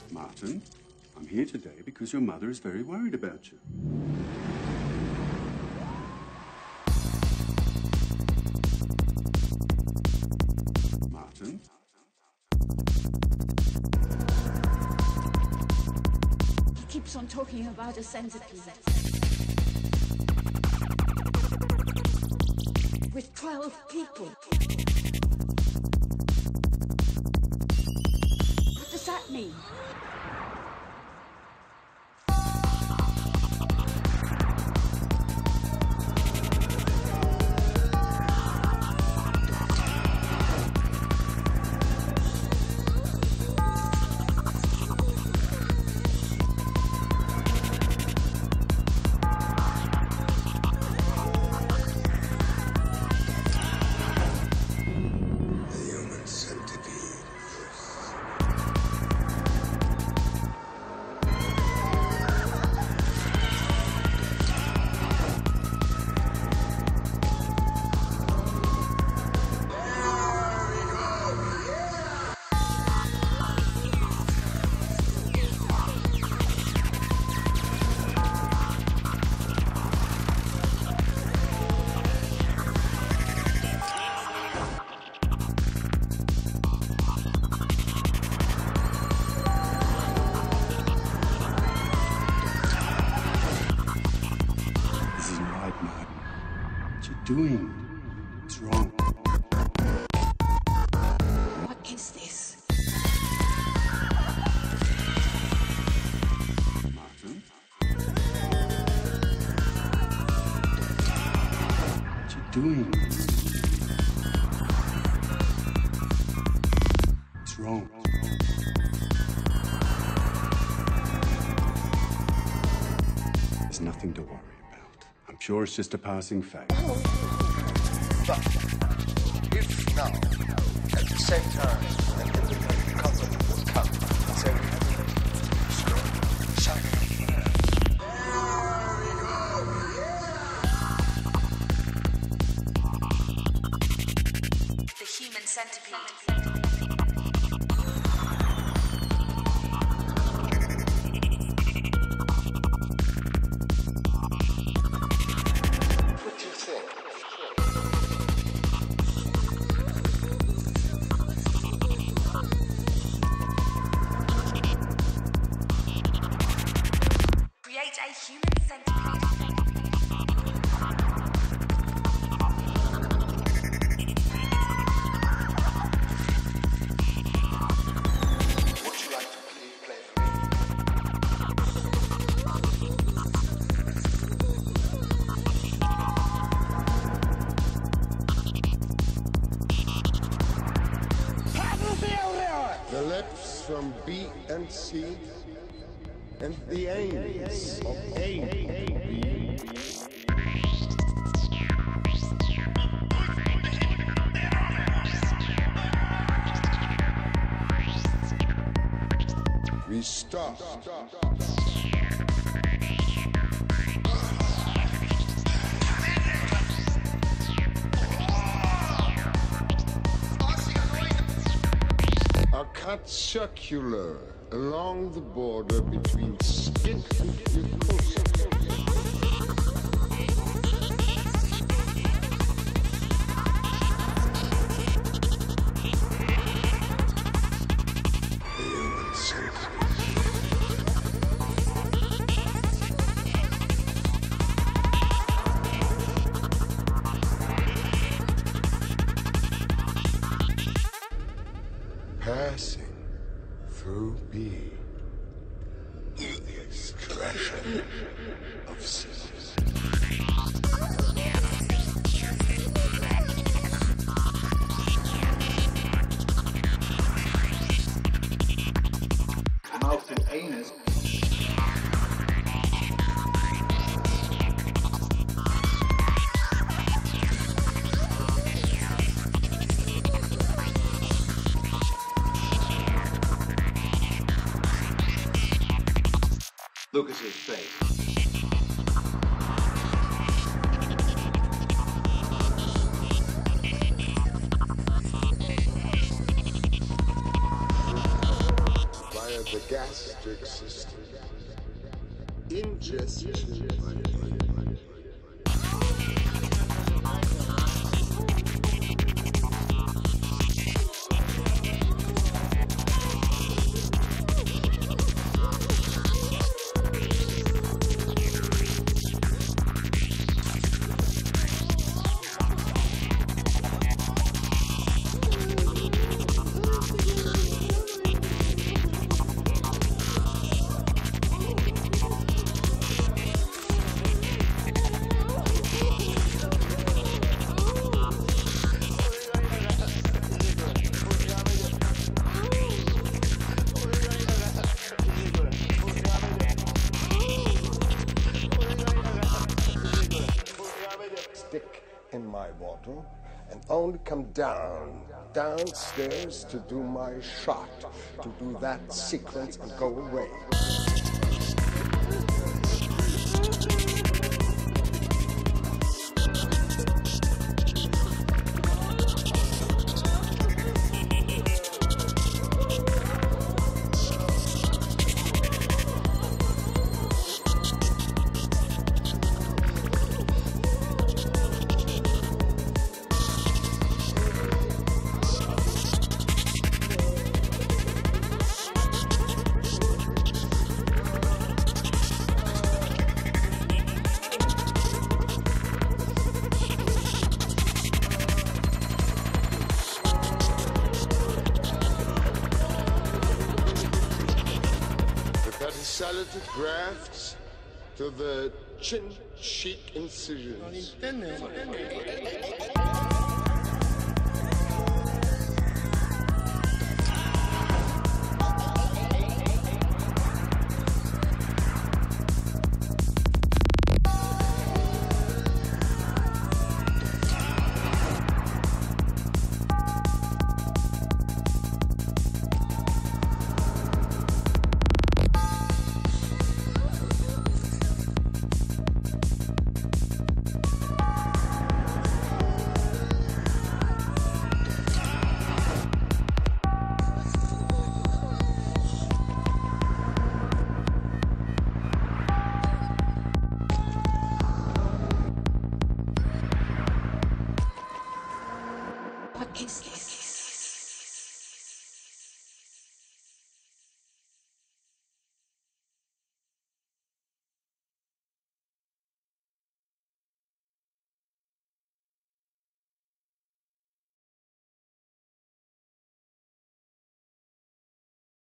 Martin, I'm here today because your mother is very worried about you. Martin? He keeps on talking about a centipede. With 12 people. What does that mean? Doing? It's wrong. What is this? Martin? What you doing? It's wrong. There's nothing to worry about. I'm sure it's just a passing phase. But if now, at the same time, an independent company will come and say we have a sign The Human Centipede. Create a human centipede. Would you like to play for me? The lips from B and C, and the aims of A, B. We stop. Are cut circular along the border between skin and mucosa. Passing through B, the expression of cities. Mouth and anus. Lucas's face. Via the gastric system. Ingestion. Stick in my bottle and only come downstairs to do my shot, to do that sequence and go away. Salad grafts to the chin cheek incisions.